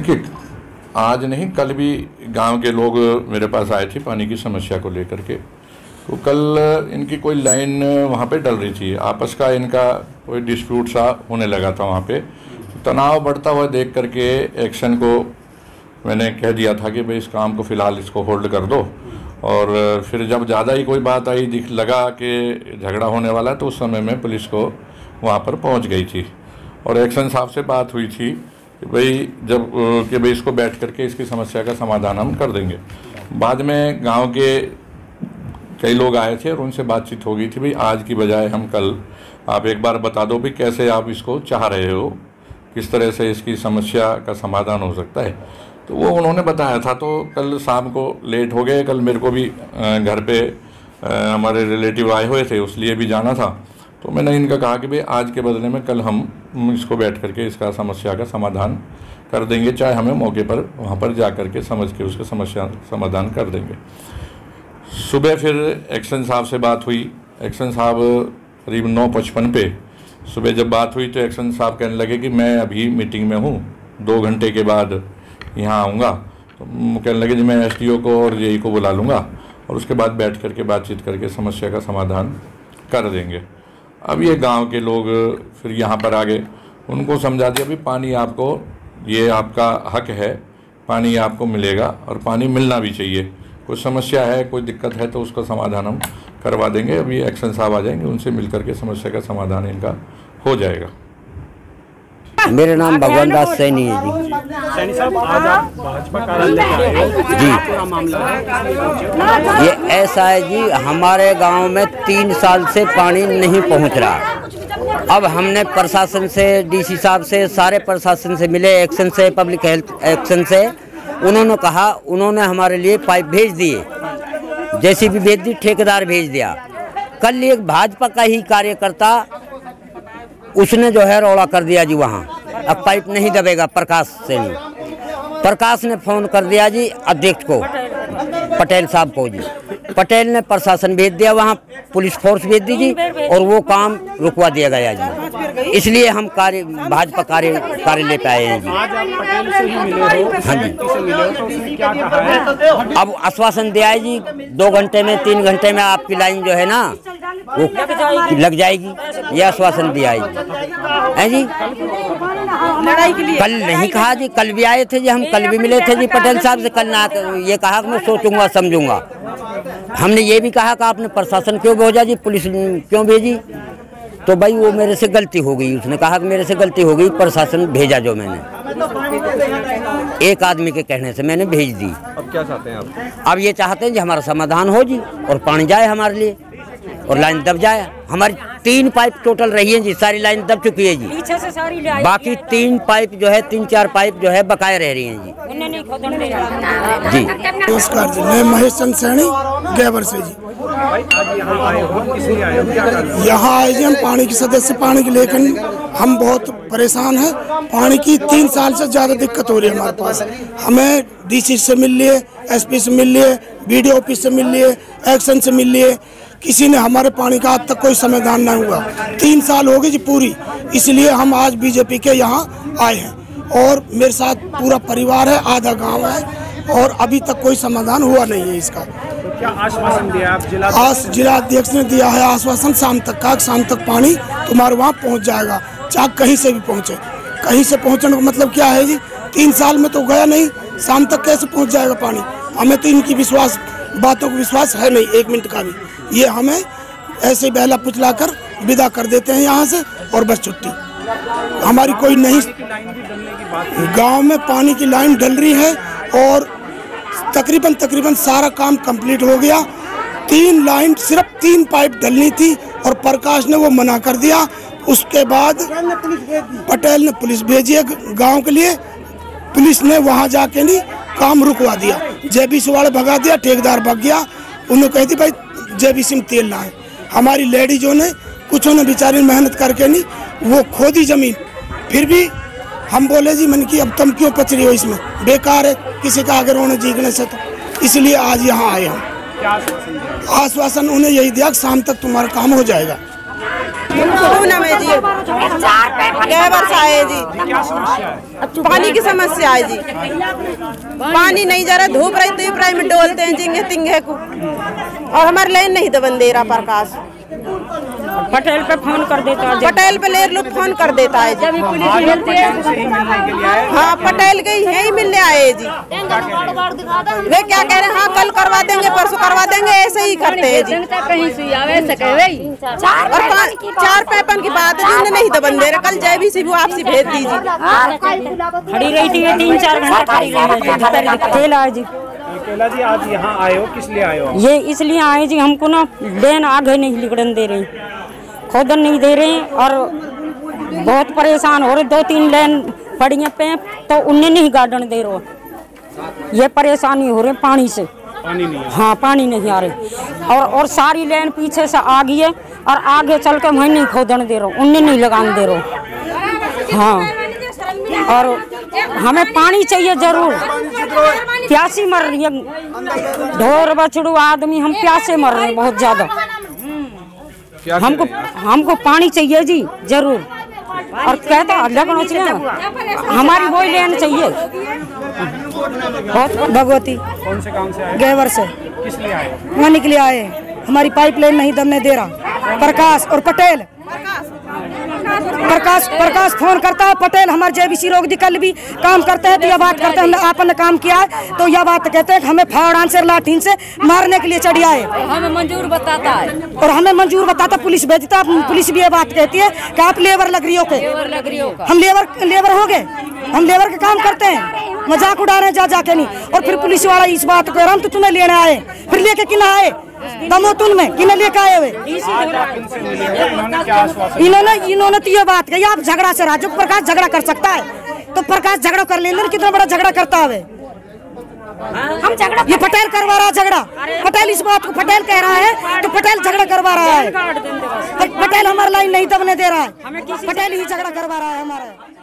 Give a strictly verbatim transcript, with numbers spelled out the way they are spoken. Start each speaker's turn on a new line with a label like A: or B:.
A: देखिए, आज नहीं कल भी गांव के लोग मेरे पास आए थे पानी की समस्या को लेकर के। तो कल इनकी कोई लाइन वहाँ पे डल रही थी, आपस का इनका कोई डिस्प्यूट सा होने लगा था। वहाँ पे तनाव बढ़ता हुआ देख करके एक्शन को मैंने कह दिया था कि भाई इस काम को फ़िलहाल इसको होल्ड कर दो। और फिर जब ज़्यादा ही कोई बात आई, दिख लगा कि झगड़ा होने वाला है, तो उस समय में पुलिस को वहाँ पर पहुँच गई थी और एक्शन साहब से बात हुई थी कि भाई जब कि भाई इसको बैठ करके इसकी समस्या का समाधान हम कर देंगे। बाद में गांव के कई लोग आए थे और उनसे बातचीत हो गई थी, भाई आज की बजाय हम कल आप एक बार बता दो भी कैसे आप इसको चाह रहे हो, किस तरह से इसकी समस्या का समाधान हो सकता है। तो वो उन्होंने बताया था। तो कल शाम को लेट हो गए, कल मेरे को भी घर पे हमारे रिलेटिव आए हुए थे, उसलिए भी जाना था। तो मैंने इनका कहा कि भाई आज के बदले में कल हम इसको बैठ करके इसका समस्या का समाधान कर देंगे, चाहे हमें मौके पर वहाँ पर जा कर के समझ के उसका समस्या समाधान कर देंगे। सुबह फिर एक्शन साहब से बात हुई। एक्शन साहब करीब नौ पचपन पे सुबह जब बात हुई तो एक्शन साहब कहने लगे कि मैं अभी मीटिंग में हूँ, दो घंटे के बाद यहाँ आऊँगा। तो कहने लगे जी मैं एसडीओ को और जेई को बुला लूँगा और उसके बाद बैठ करके बातचीत करके समस्या का समाधान कर देंगे। अब ये गांव के लोग फिर यहाँ पर आ गए, उनको समझा दिया भी पानी आपको, ये आपका हक है, पानी आपको मिलेगा और पानी मिलना भी चाहिए। कोई समस्या है, कोई दिक्कत है तो उसका समाधान हम करवा देंगे। अभी एक्शन साहब आ जाएंगे, उनसे मिलकर के समस्या का समाधान इनका हो जाएगा।
B: मेरा नाम भगवान दास सैनी है जी।
C: सैनी साहब, आज आप भाजपा कार्यालय आए हो जी, पूरा मामला है।
B: ये ऐसा है जी, हमारे गांव में तीन साल से पानी नहीं पहुंच रहा। अब हमने प्रशासन से, डीसी साहब से, सारे प्रशासन से मिले, एक्शन से, पब्लिक हेल्थ एक्शन से। उन्होंने कहा, उन्होंने हमारे लिए पाइप भेज दिए, जेसीबी भेज दी, ठेकेदार भेज दिया। कल एक भाजपा का ही कार्यकर्ता उसने जो है रौला कर दिया जी, वहाँ अब पाइप नहीं दबेगा। प्रकाश से नहीं, प्रकाश ने फोन कर दिया जी अध्यक्ष को, पटेल साहब को जी। पटेल ने प्रशासन भेज दिया, वहाँ पुलिस फोर्स भेज दी जी और वो काम रुकवा दिया गया जी। इसलिए हम कार्य भाजपा कार्य कार्यालय पे आए हैं जी।
C: आज आप पटेल से ही मिले हो?
B: हाँ जी।
C: से मिले हो तो उसने क्या कहा है?
B: अब आश्वासन दिया है जी, दो घंटे में, तीन घंटे में आपकी लाइन जो है ना वो लग जाएगी, यह आश्वासन दिया है जी। कल नहीं कहा जी, कल भी आए थे जी, हम कल भी मिले थे जी पटेल साहब से। कल ना ये कहा कि मैं सोचूंगा समझूंगा। हमने ये भी कहा कि आपने प्रशासन क्यों भेजा जी, पुलिस क्यों भेजी? तो भाई वो मेरे से गलती हो गई, उसने कहा कि मेरे से गलती हो गई, प्रशासन भेजा जो मैंने एक आदमी के कहने से मैंने भेज दी।
C: अब क्या चाहते हैं आप?
B: अब ये चाहते हैं जी हमारा समाधान हो जी और पानी जाए हमारे लिए और लाइन दब जाए। हमारी तीन पाइप टोटल रही है जी, सारी लाइन दब चुकी है जी, पीछे से सारी बाकी तीन पाइप जो है, तीन चार पाइप जो है बकाया रह रही हैं जी। जी
D: नमस्कार जी, मैं महेश चंद सैनी गैबर से जी। यहाँ आए जी हम पानी के सदस्य, पानी के लेकर हम बहुत परेशान हैं। पानी की तीन साल से ज़्यादा दिक्कत हो रही है हमारे पास। हमें डीसी से मिल लिए, एसपी से मिल लिए, बीडीओ ऑफिस से मिल लिए, एक्शन से मिल लिए, किसी ने हमारे पानी का आज तक कोई समाधान नहीं हुआ। तीन साल हो गए जी पूरी, इसलिए हम आज बीजेपी के यहाँ आए हैं और मेरे साथ पूरा परिवार है, आधा गांव है और अभी तक कोई समाधान हुआ नहीं है इसका।
C: तो क्या आश्वासन दिया आप? जिला
D: आज जिला अध्यक्ष ने दिया है आश्वासन शाम तक का, शाम तक पानी तुम्हारे वहाँ पहुँच जाएगा, चाहे कहीं से भी पहुँचे। कहीं से पहुँचने का मतलब क्या है जी, तीन साल में तो गया नहीं, शाम तक कैसे पहुँच जाएगा पानी? हमें तो इनकी विश्वास बातों को विश्वास है नहीं एक मिनट का भी। ये हमें ऐसे बहला पुचला कर विदा कर देते हैं यहाँ से और बस छुट्टी। हमारी कोई नहीं, गांव में पानी की लाइन डल रही है और तकरीबन तकरीबन सारा काम कंप्लीट हो गया। तीन लाइन, सिर्फ तीन पाइप डलनी थी और प्रकाश ने वो मना कर दिया। उसके बाद पटेल ने पुलिस भेजी है गाँव के लिए, पुलिस ने वहाँ जाके नहीं काम रुकवा दिया, जेबीसी वाले भगा दिया, ठेकेदार भग गया। उन्होंने कही थी भाई जेबीसी में तेल लाए। हमारी लेडीजों ने कुछ ने बेचारी मेहनत करके नहीं वो खोदी जमीन, फिर भी हम बोले जी मन की अब तुम क्यों पच रही हो, इसमें बेकार है किसी का आगे रोने जीतने से। तो इसलिए आज यहाँ आए हम। आश्वासन उन्हें यही दिया कि शाम तक तुम्हारा काम हो जाएगा।
E: पूनम है जी, गैवर से आए जी।
C: क्या समस्या है?
E: पानी की समस्या है जी, पानी नहीं जा रहा, धूप रही धूप रही में डोलते हैं जिंगे तिंगे को, और हमारे लाइन नहीं दबन दे रहा प्रकाश।
F: पटेल पे फोन कर देता है,
E: पटेल पे लेर लोग फोन कर देता है जी। हाँ, पटेल के ही यही मिलने आए जी। वे क्या कह रहे हैं, हाँ कल करवा देंगे परसों करवा देंगे, ऐसे ही करते हैं जी। और चार पैपन की बात है जिन्हें नहीं दबन दे रहे, कल जय भी सी वो आपसी भेज दीजिए।
F: खड़ी रही थी तीन चार घंटे खड़ी रही जी।
C: केला जी, आज यहाँ आए हो, किस लिए आए हो?
F: ये इसलिए आए जी, हमको ना लेन आगे नहीं लिगड़न दे रही, खोदन नहीं दे रहे और बहुत परेशान हो रहे। दो तीन लेन पड़ी पे तो उन्हें नहीं गार्डन दे रहे, ये परेशानी हो रही पानी से।
C: पानी नहीं है।
F: हाँ, पानी नहीं आ रही और और सारी लेन पीछे से आ गई है और आगे चल के वहीं नहीं खोदन दे रहे, उन्हें नहीं लगान दे रहे। हाँ, और हमें पानी चाहिए जरूर, प्यासी मर रही है, ढोर बछड़ू आदमी हम प्यासे मर रहे हैं बहुत ज्यादा। हमको हमको पानी चाहिए जी जरूर, और कहता लगना चाहिए हमारी वही लेन चाहिए।
G: भगवती
C: कौन से काम से आए?
G: गैवर से।
C: किस लिए आए?
G: पानी के लिए आए, हमारी पाइपलाइन नहीं दबने दे रहा। प्रकाश और पटेल, प्रकाश प्रकाश फोन करता है, पटेल हमारे जेबीसी रोक दी, कल भी काम करते हैं तो यह बात करते हैं हमने आपन ने काम किया है तो यह बात कहते हैं कि हमें फावड़ान से लाठीन से मारने के लिए चढ़ी आए,
F: हमें मंजूर बताता है
G: और हमें मंजूर बताता, पुलिस भेजता, पुलिस भी ये बात कहती है कि आप लेबर लग रही हो के, हम लेबर लेबर हो गए, हम लेबर का काम करते हैं, मजाक उड़ा रहे हैं जा जाके नहीं। और फिर पुलिस वाला इस बात को हम तो तुम्हें लेने आए, फिर लेके किना आए दमोतुन में किने लेके आए हुए। इन्होंने इन्होंने तो ये बात कही आप झगड़ा से राजू प्रकाश झगड़ा कर सकता है तो प्रकाश झगड़ा कर लेंगे, कितना बड़ा झगड़ा करता है हम झगड़ा, ये पटेल करवा रहा है झगड़ा, पटेल इस बात को पटेल कह रहा है तो पटेल झगड़ा करवा रहा है, पटेल हमारा लाइन नहीं दबने दे रहा है, पटेल ही झगड़ा करवा रहा है हमारा।